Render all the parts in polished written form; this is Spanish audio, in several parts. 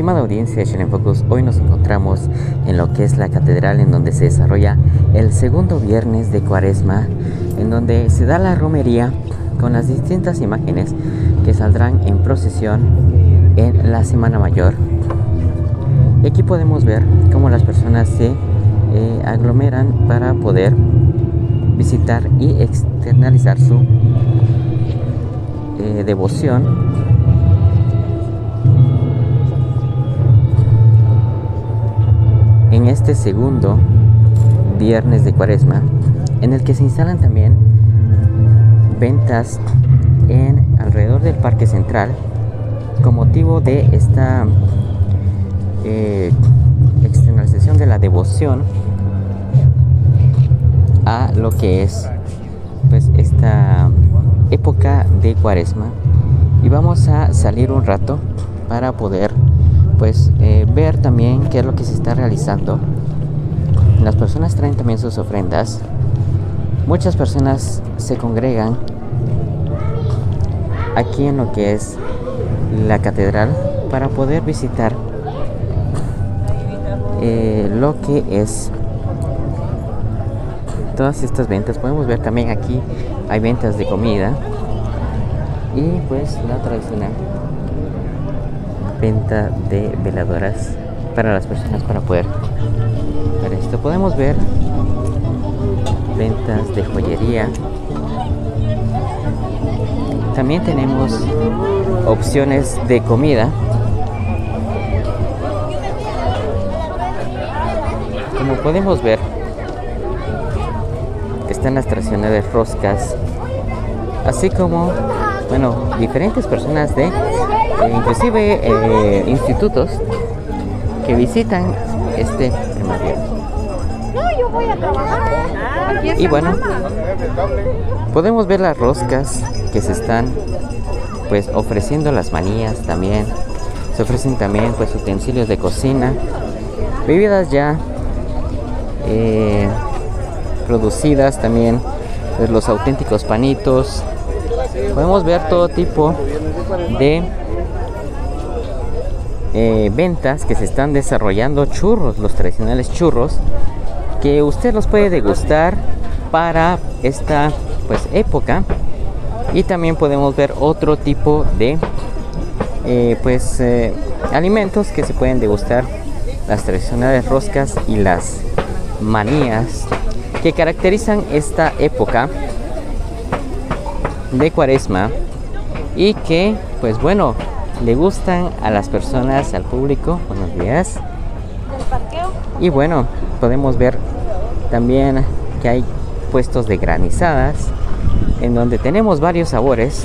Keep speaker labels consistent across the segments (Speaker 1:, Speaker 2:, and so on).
Speaker 1: Estimada audiencia de Chile en Focus, hoy nos encontramos en lo que es la catedral, en donde se desarrolla el segundo viernes de Cuaresma, en donde se da la romería con las distintas imágenes que saldrán en procesión en la Semana Mayor. Y aquí podemos ver cómo las personas se aglomeran para poder visitar y externalizar su devoción en este segundo viernes de Cuaresma, en el que se instalan también ventas en alrededor del Parque Central con motivo de esta externalización de la devoción a lo que es pues esta época de Cuaresma. Y vamos a salir un rato para poder ver también qué es lo que se está realizando. Las personas traen también sus ofrendas. Muchas personas se congregan aquí en lo que es la catedral para poder visitar lo que es todas estas ventas. Podemos ver también aquí hay ventas de comida y pues la tradicional venta de veladoras para las personas para poder ver esto. Podemos ver ventas de joyería. También tenemos opciones de comida, como podemos ver. Están las tradicionales roscas, así como diferentes personas de inclusive institutos que visitan este primer viernes.
Speaker 2: Yo voy a trabajar.
Speaker 1: Y bueno, podemos ver las roscas que se están ofreciendo, las manías también. Se ofrecen también utensilios de cocina, bebidas ya producidas también, los auténticos panitos. Podemos ver todo tipo de ventas que se están desarrollando. Churros, los tradicionales churros que usted los puede degustar para esta época. Y también podemos ver otro tipo de alimentos que se pueden degustar, las tradicionales roscas y las manías que caracterizan esta época de Cuaresma y que le gustan a las personas, al público. Buenos días. Y bueno, podemos ver también que hay puestos de granizadas en donde tenemos varios sabores,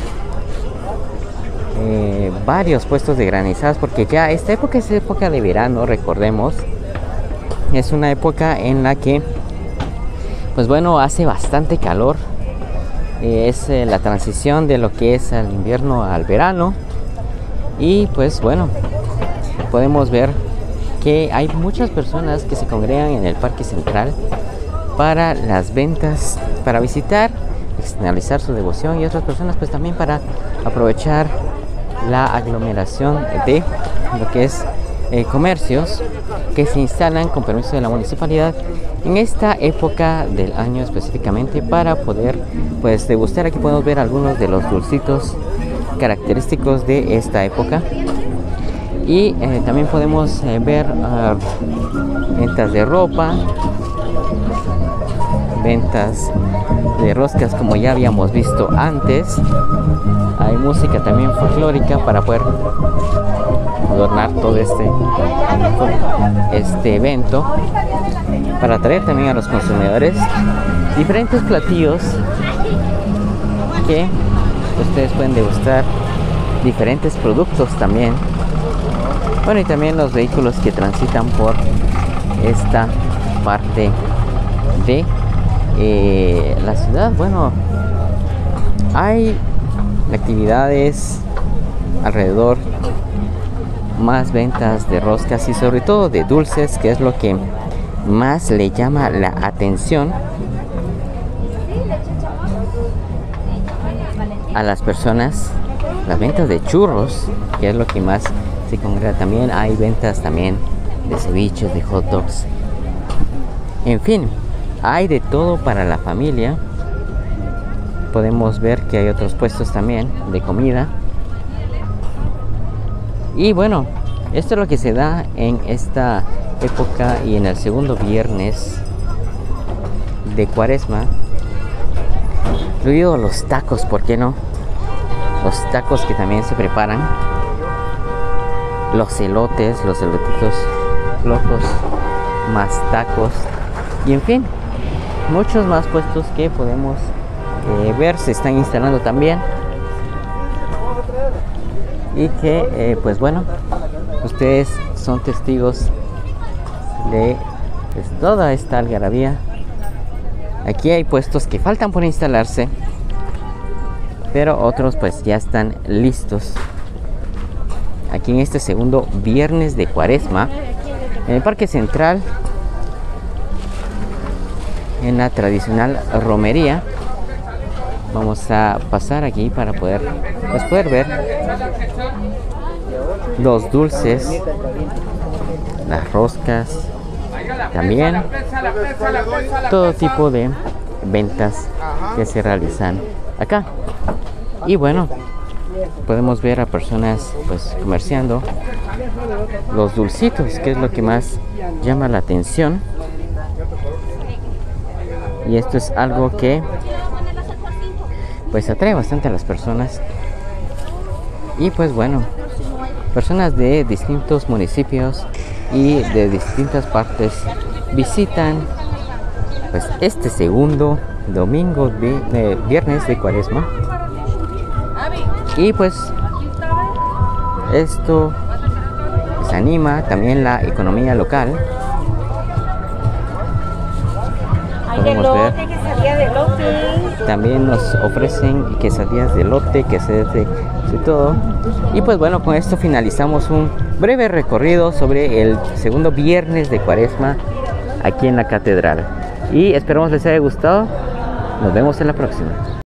Speaker 1: varios puestos de granizadas, porque ya esta época es época de verano, recordemos. Es una época en la que hace bastante calor. Es la transición de lo que es el invierno al verano. Y podemos ver que hay muchas personas que se congregan en el Parque Central para las ventas, para visitar, externalizar su devoción, y otras personas también para aprovechar la aglomeración de lo que es comercios que se instalan con permiso de la municipalidad en esta época del año específicamente, para poder degustar. Aquí podemos ver algunos de los dulcitos característicos de esta época. Y también podemos ver ventas de ropa, ventas de roscas como ya habíamos visto antes. Hay música también folclórica para poder adornar todo este evento, para atraer también a los consumidores diferentes platillos que ustedes pueden degustar, diferentes productos también. Y también los vehículos que transitan por esta parte de la ciudad. Hay actividades alrededor, más ventas de roscas y sobre todo de dulces, que es lo que más le llama la atención a las personas. Las ventas de churros, que es lo que más se congrega también. Hay ventas también de ceviches, de hot dogs. En fin, hay de todo para la familia. Podemos ver que hay otros puestos también de comida. Y bueno, esto es lo que se da en esta época y en el segundo viernes de Cuaresma. Incluido los tacos, ¿por qué no? Los tacos que también se preparan. Los elotes, los elotitos locos, más tacos. Y en fin, muchos más puestos que podemos ver se están instalando también. Y que, pues bueno, ustedes son testigos de pues, toda esta algarabía. Aquí hay puestos que faltan por instalarse, pero otros pues ya están listos. Aquí en este segundo viernes de Cuaresma, en el Parque Central, en la tradicional romería. Vamos a pasar aquí para poder ver los dulces, las roscas, también todo tipo de ventas que se realizan acá. Y bueno, podemos ver a personas pues comerciando los dulcitos, que es lo que más llama la atención. Y esto es algo que pues atrae bastante a las personas. Y pues bueno, personas de distintos municipios y de distintas partes visitan pues este segundo domingo de viernes de Cuaresma. Y pues esto pues anima también la economía local. Podemos ver, también nos ofrecen quesadillas de elote, quesadillas de todo. Y pues bueno, con esto finalizamos un breve recorrido sobre el segundo viernes de Cuaresma aquí en la catedral. Y esperamos les haya gustado. Nos vemos en la próxima.